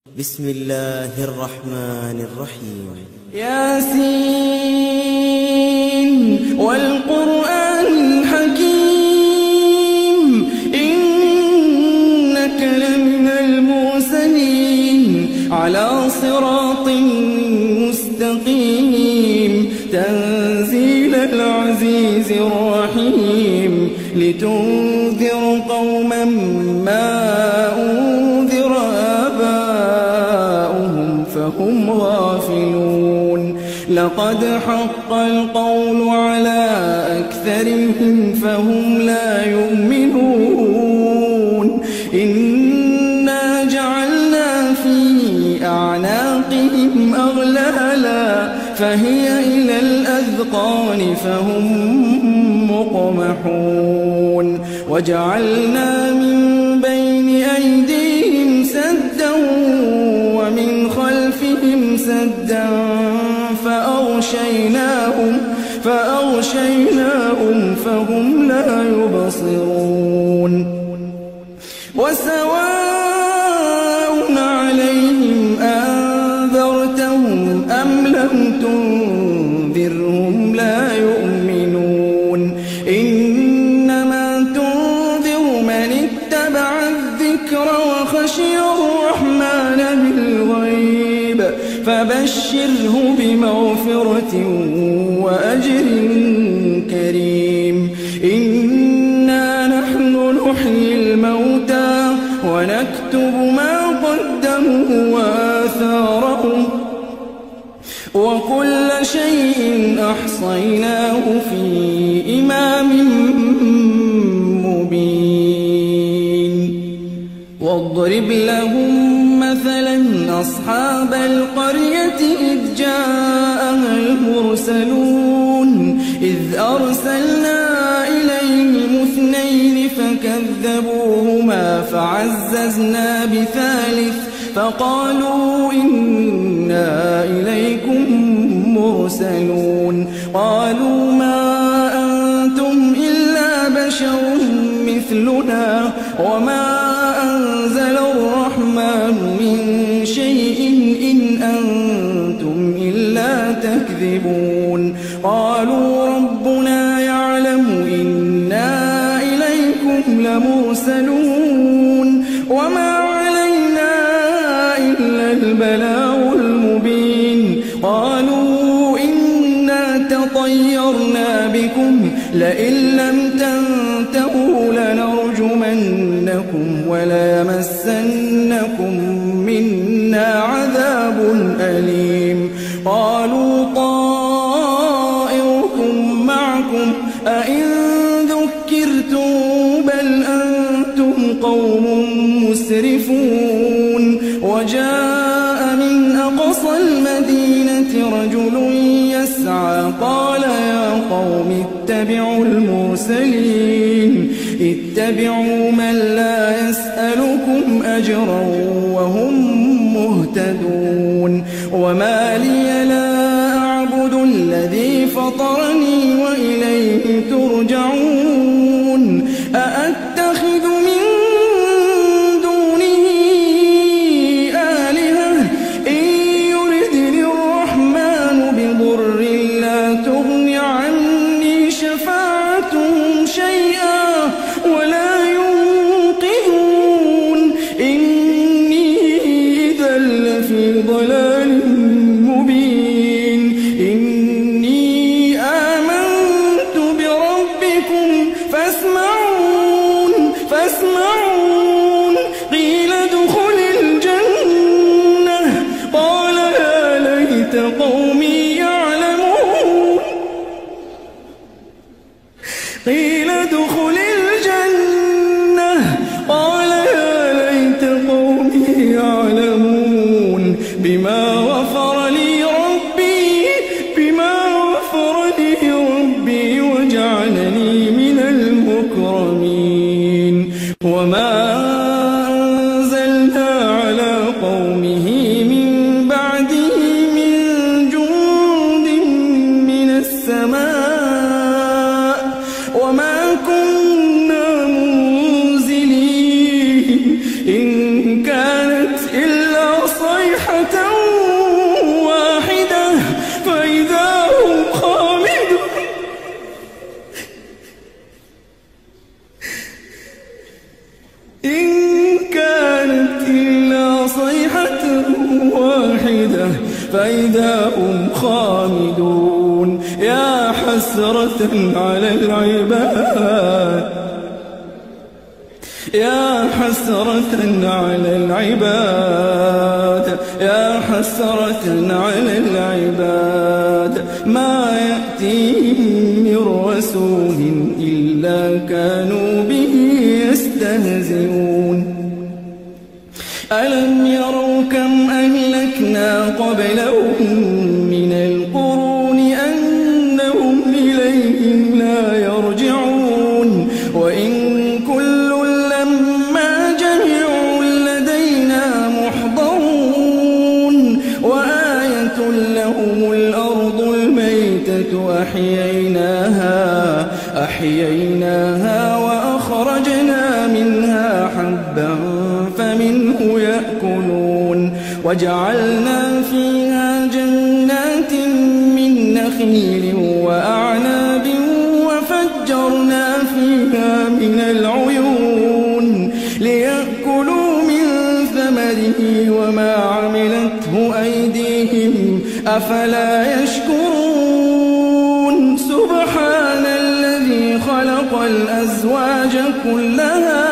بسم الله الرحمن الرحيم. ياسين والقرآن الحكيم إنك لمن المرسلين على صراط مستقيم تنزيل العزيز الرحيم لتنذر قوما ما أنذر آباؤهم فهم غافلون لقد حق القول على أكثرهم فهم لا يؤمنون إنا جعلنا في أعناقهم أغلالا فهي إلى الأذقان فهم مقمحون وجعلنا من بين أيديهم سدا ومن خلفهم سدا فأغشيناهم فهم لا يبصرون وسواء عليهم أنذرتهم أم لم تنذرهم لا يؤمنون إنما تنذر من اتبع الذكر وخشي الرحمن بالغيب فبشره بمغفرة وأجر كريم إنا نحن نحيي الموتى ونكتب ما قدموا وآثارهم وكل شيء أحصيناه في إمام مبين واضرب لهم مثلا أصحاب القرية إذ جاءها المرسلون إذ أرسلنا إليهم اثنين فكذبوهما فعززنا بثالث فقالوا إنا إليكم مرسلون قالوا ما أنتم إلا بشر مثلنا وما أنزل الرحمن من شيء إن أنتم إلا تكذبون قالوا ربنا يعلم إنا إليكم لمرسلون وما علينا إلا البلاغ المبين قالوا إنا تطيرنا بكم لئن لم تنتهوا لنرجمنكم وليمسنكم منا عذاب أليم قالوا طائركم معكم أئن ذكرتم بل أنتم قوم مسرفون وجاء من أقصى المدينة رجل يسعى قال يا قوم اتبعوا المرسلين اتبعوا من لا يسألكم أجرا وهم مهتدون وما لي لا أعبد الذي فطرني وإليه ترجعون أأتخذ من دونه آلهة إن يردني الرحمن بضر لا تغن عني شفاعتهم شيئا ولا ينقذون إني إذا لفي ضلال مبين إني آمنت بربكم فاسمعون قيل ادخل الجنة قال يا ليت قومي يعلمون قيل ادخل الجنة قال يا ليت قومي يعلمون بما صيحة واحدة فإذا هم خامدون إن كانت إلا صيحة واحدة فإذا هم خامدون يا حسرة على العباد يا حسرة على العباد يا حسرة على العباد ما يأتيهم من رسول إلا كانوا به يستهزئون ألم يروا كم أهلكنا قبلهم من القرون أنهم إليهم لا يرجعون وإن كل لما جميع لدينا محضرون وآية لهم الأرض الميتة أحييناها وأخرجنا منها حبا فمنه يأكلون وجعلنا فيها جنات من نخيل وأعناب وفجرنا فيها من العيون ليأكلوا من ثمره وما عملته أيديهم أفلا يشكرون سبحان الذي خلق الأزواج كلها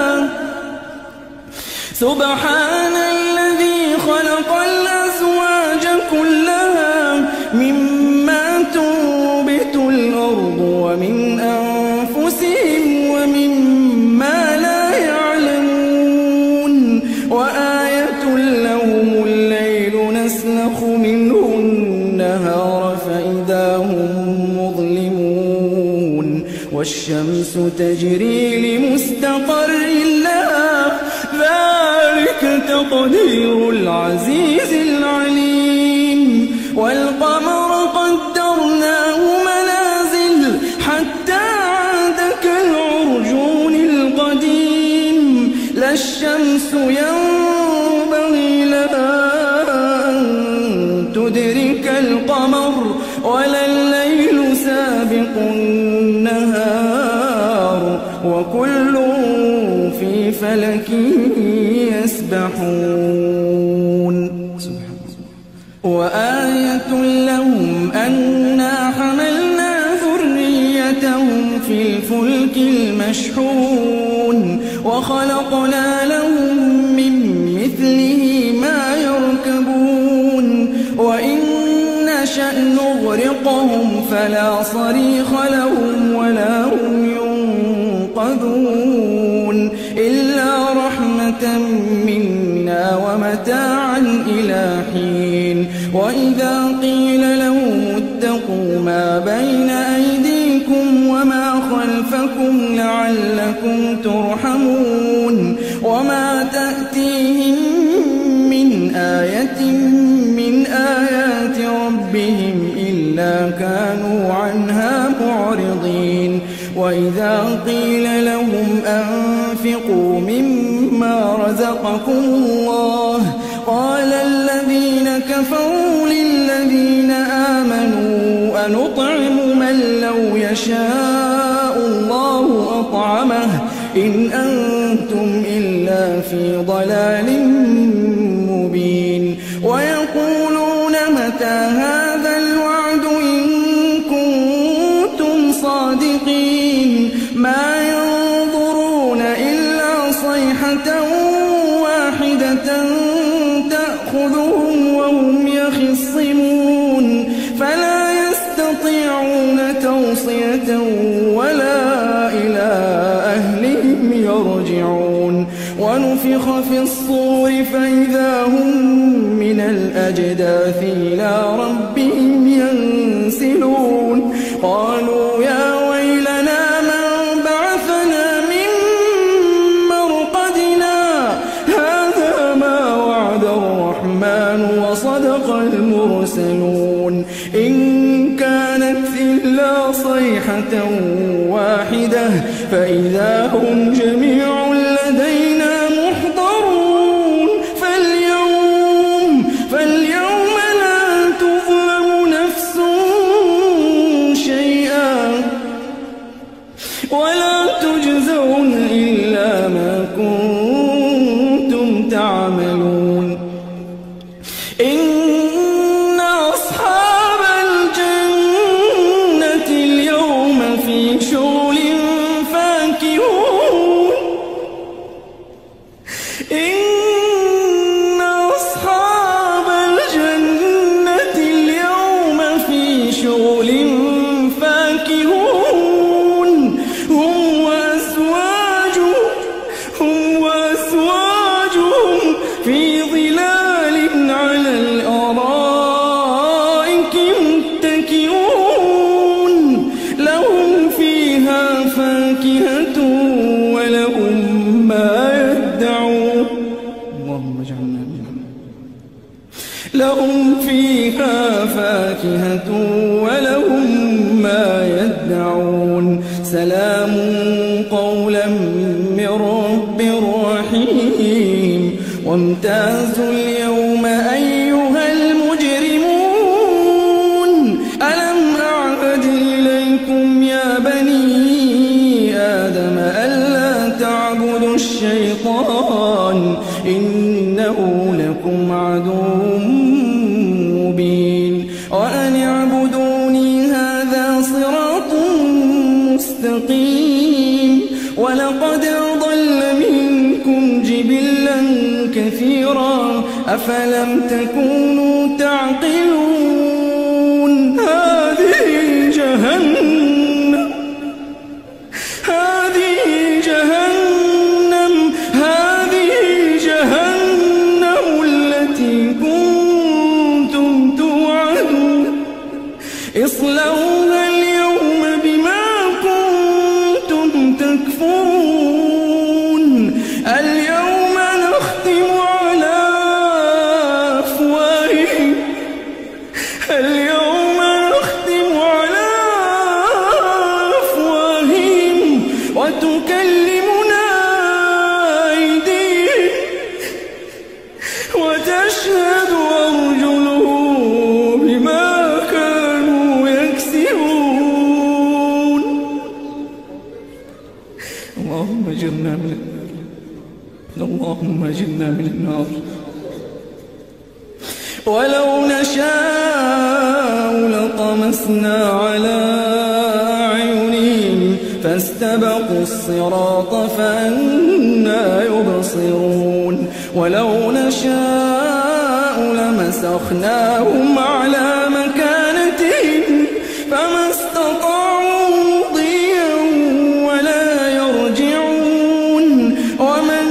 سبحان الذي خلق الأزواج كلها مما تنبت الأرض ومن أنفسهم ومما لا يعلمون وآية لهم الليل نسلخ منه النهار فإذا هم مظلمون والشمس تجري لمستقر لها ذلك تقدير العزيز العليم والقمر قدرناه منازل حتى عاد كالعرجون القديم لا الشمس ينبغي لها أن تدرك القمر ولا الليل سابق النهار وكل في فلك يسبحون وآية لهم أنا حملنا ذريتهم في الفلك المشحون وخلقنا لهم من مثله ما يركبون وإن نشأ نغرقهم فلا صريخ لهم ولا هم ينقذون إلا رحمة منا ومتاعا إلى حين وإذا قيل لهم اتقوا ما بين أيديكم وما خلفكم لعلكم ترحمون وما تأتيهم من آية من آيات ربهم إلا كانوا عنها معرضين وإذا قيل لهم أنفقوا مما رزقكم الله قال الذين كفروا للذين آمنوا أنطعم من لو يشاء الله أطعمه إن أنتم إلا في ضلال مبين ويقولون متى هذا الوعد إن كنتم صادقين ما ينظرون إلا صيحة واحدة تأخذهم وهم يخصمون فلا يستطيعون توصية ولا إلى أهلهم يرجعون ونفخ في الصور فإذا هم من الأجداث إلى ربهم ينسلون قالوا يا ويلنا من بعثنا من مرقدنا هذا ما وعد الرحمن وصدق المرسلون إن كانت إلا صيحة واحدة فإذا هم جميع لدينا محضرون فاليوم لهم فيها فاكهة ولهم ما يدعون سلام قولا من رب رحيم وامتازوا اليوم أيها المجرمون ألم أعهد إليكم يا بني آدم ألا تعبدوا الشيطان إنه لكم عدو مبين وأن اعبدوني هذا صراط مستقيم ولقد أضل منكم جبلا كثيرا أفلم تكونوا تعقلون هذه جهنم التي كنتم توعدون اصلوها اليوم بما كنتم تكفرون اليوم نختم على أفواههم وتكلمنا أيديهم وتشهد أرجلهم بما كانوا يكسبون اللهم أجرنا من النار ولو نشاء لطمسنا على أعينهم فاستبقوا الصراط فأنى يبصرون ولو نشاء لمسخناهم على مكانتهم فما استطاعوا مضيا ولا يرجعون ومن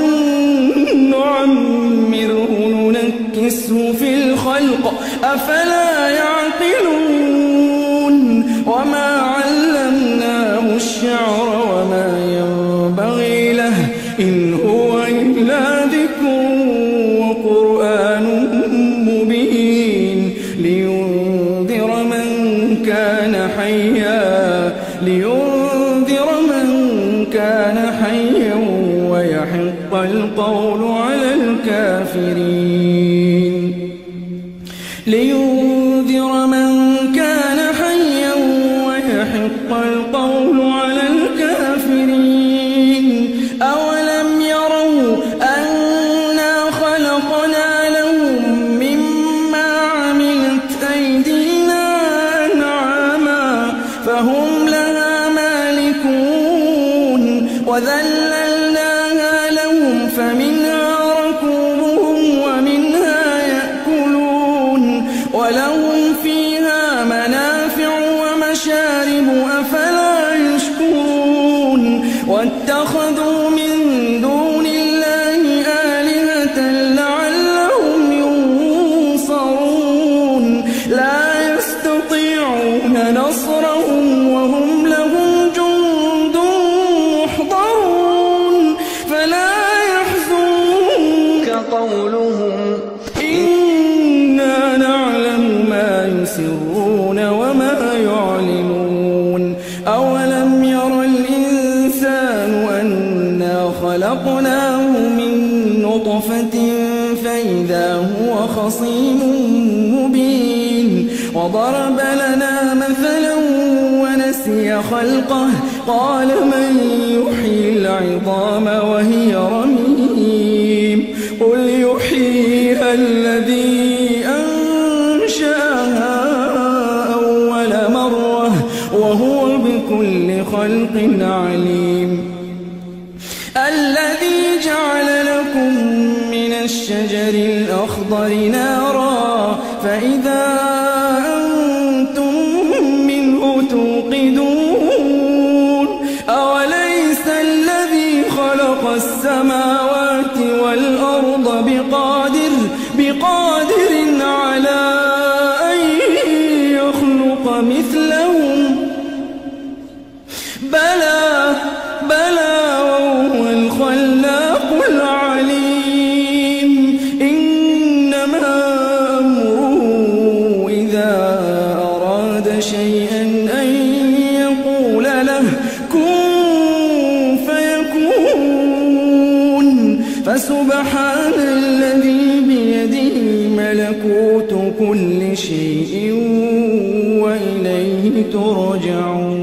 نعمره ننكسه في الخلق أفلا يعقلون وما علمناه الشعر وما ينبغي له إن هو إلا ذكر وقرآن مبين لينذر من كان حيا ويحق القول على الكافرين لينذر من كان حيا ويحق القول على الكافرين أولم يروا أنا خلقنا لهم مما عملت أيدينا أنعاما فهم لها مالكون وذللناها لهم فمنها ركوبهم ومنها يأكلون ولهم فيها منافع ومشارب أفلا يشكرون واتخذوا من دون الله آلهة لعلهم ينصرون لا يستطيعون نصرهم وهم لهم جند محضرون فلا يحزنك قولهم إنا نعلم ما يسرون وما يعلنون أولم ير الإنسان أنا خلقناه من نطفة فإذا هو خصيم مبين وضرب لنا مثلا ونسي خلقه قال من يحيي العظام وهي رميم قل يحييها الذي أنشأها أول مرة وهو بكل خلق عليم الذي جعل لكم من الشجر الأخضر نارا فإذا أنتم منه توقدون أوليس الذي خلق السماوات والأرض بقادر على أن يخلق مثلهم بلى وهو الخلاق العليم إنما أمره فسبحان الذي بيده ملكوت كل شيء وإليه ترجعون.